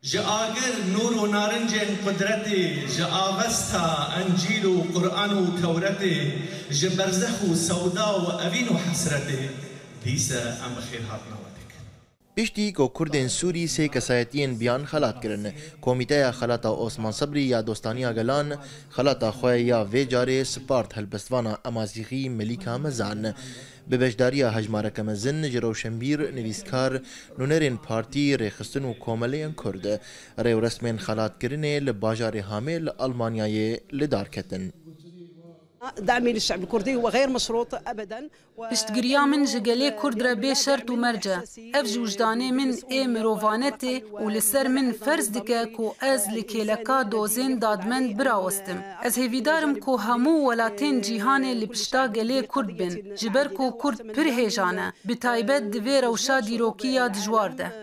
جآگر نور و نارنج قدرتي جآوستا انجيل و قرآن و تورتي جبرزخ و سودا و اوين و حسرتي ديسا ام بخير هاتنا واتك پشتی کو کردین سوری سه کسایتین بیان خلات کرن کمیته خلاتا عثمان صبری یا دوستانیا گلان خلاتا خواه یا وی جاره سپارت هلبستوانا امازیغی ملیکا مزان به بجداریا هجمارک مزن جروشنبیر نویسکار نونرین پارتی ریخستن و کوملیان کرد ریو رسمین خلات کرنه لباجار حامل آلمانیای لدار کتن دعمي للشعب الكردي هو غير مشروط ابدا. پشتگیریا من جگلی کرد را به شرط و مرجع اف جوجدانه من ای مروفانته و لسر من فرض دکه کو از لکیلکا دوزین دادمند براوستم از هیویدارم کو همو ولاتین جیهانه لپشتا گلی کرد بین جبر کو کرد پر هیجانه بتایبت دوی روشا دیروکیا دجوار ده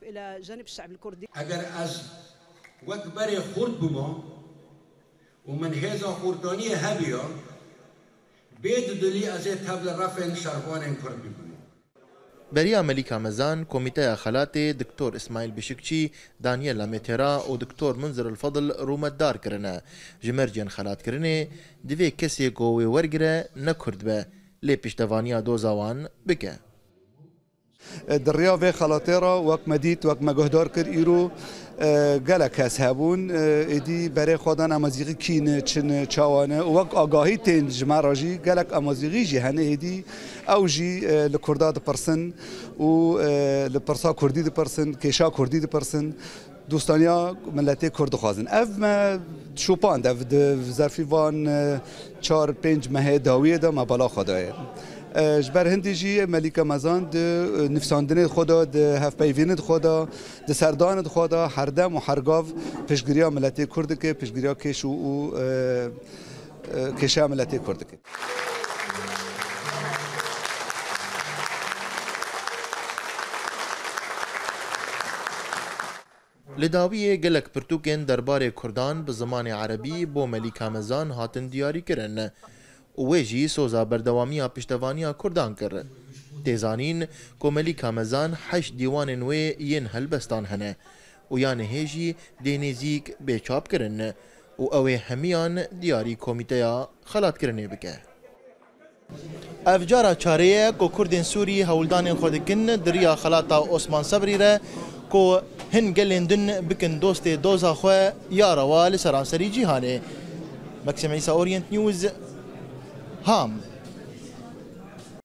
اگر از وکبر خورد بما ومن هذا خرداني هبيا بيد دلي از تبل رفع شربان كرد بيبنو بریا ملیکا مزان کمیته خلات دکتور اسماعیل بشکچی دانیل مترا و دکتور منذر الفضل رومتدار کرنه جمرجن خلات کرنه دوی کسی گوی ورگره نکرد به لی پشتوانیا دوزاوان بکه دریا و خلاطیرا وقت مدید وقت مگهدار کر ایرو گلک هستهبون ایدی برای خودان امازیغی کینه چن چوانه وقت آگاهی تین جمعراجی گلک امازیغی جهنه ایدی اوجی لکرداد پرسن و لپرسا کردی پرسن کشا کردی پرسن دوستانیا ملتی کرد خوازن اف ما شوپان اف ظرفی وان 4-5 ماه داویه دا ما بالا خدایه جبر هندی جی ملیکا مزان د نفساندن خدا د هف پیوینت خدا د سردان خدا هر دم و هرگاو پیشگیری ملتی کرد که پیشگیری کش و کشا ملتی کرد که لداوی گلک پرتوکن دربار کردان به زمان عربی بو ملیکا مزان هاتن دیاری کرن ویجی سوزا بردوامی پشتوانی کردان کرد. تیزانین کو ملیکا مزان 8 دیوان نوی ین هلبستان هنه و یان هیجی دینیزیک بیچاب کرن و اوی همیان دیاری کمیته خلات کرنه بکه. افجارا چاره کو کردین سوری هولدان خودکن دریا خلاتا عثمان صبری را کو هن گلندن بکن دوست دوزا خو یا روال سراسری جهانه. مکسیم عیسی اورینت نیوز هام